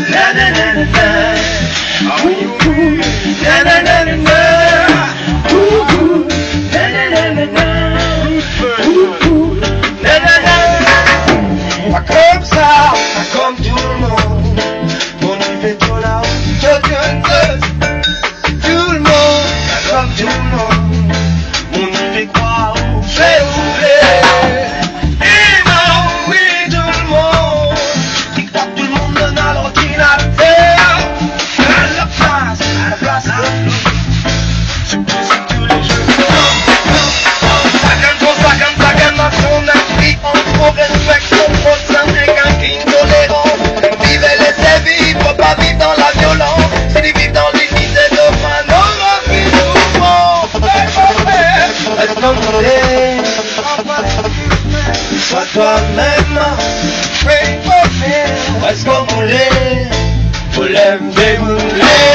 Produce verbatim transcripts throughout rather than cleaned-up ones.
na na na na na. Ah oui, oui, na na na na na. Ouh, ouh, na na na na na. Ouh, ouh, na na na na. Pas comme ça, pas comme tout le monde. On y fait tout là, tout le monde, pas comme tout le monde. On y fait quoi, on fait oublier. Et non, oui, tout le monde. Tic-tac, tout le monde donne à l'ordinateur. À la place, à la place de nous. C'est tous les jeux. Chacun son, chacun, chacun dans son esprit. On trop respecte son prochain, c'est qu'un qui intolérant. Vivre et laisser vivre, faut pas vivre dans la violence. C'est de vivre dans l'unité de fin. Non, non, c'est mouvement. Est-ce qu'on voulait? Sois toi-même. Est-ce qu'on voulait? Voulait me débouler.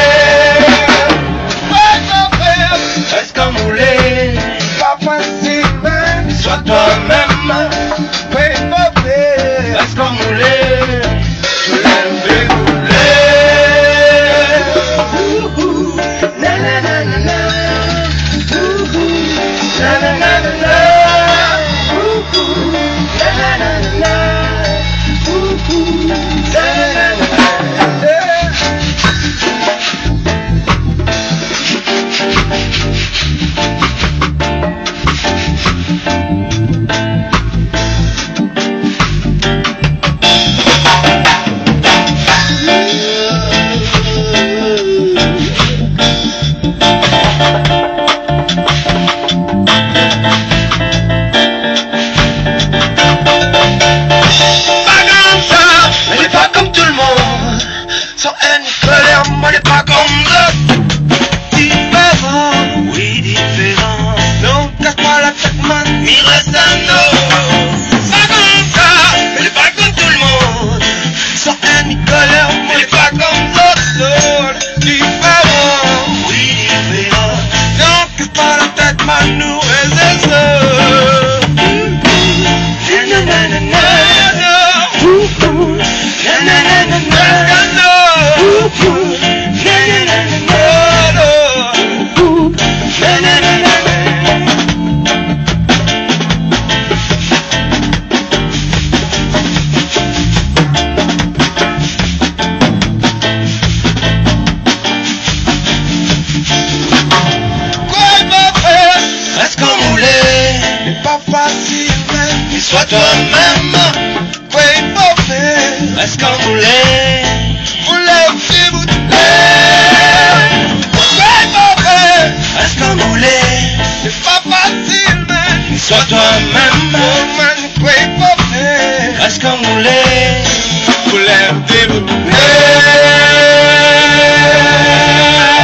Est-ce qu'on voulait? Pas facile, même. Sois toi-même. Est-ce qu'on voulait? Voulait me débouler. Ouh, na na na na na. Ouh, na na na na na. Ouh, na na na na na. Ouh, na na na na na. Sans haine, colère, moi n'est pas comme l'autre. Différent, oui différent. Non, casse-moi la tête, man, m'y reste un autre. Pas comme ça, mais n'est pas comme tout le monde. Sans haine ni colère, moi n'est pas comme l'autre. Différent, oui différent. Non, casse-moi la tête, man, nous reste un autre. Na na na na na. Na na na na na. Est-ce qu'on voulait? Mais pas facile, mais sois toi-même. Oui, pas fait. Est-ce qu'on voulait? Voulait aussi vous tuer. Oui, pas fait. Est-ce qu'on voulait? Mais pas facile, mais sois toi-même. Oui, pas fait. Est-ce qu'on voulait? Voulait vous déboutler.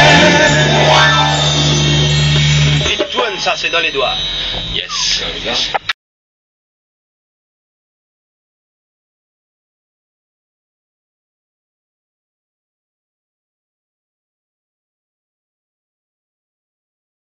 Ça c'est dans les doigts. Yes.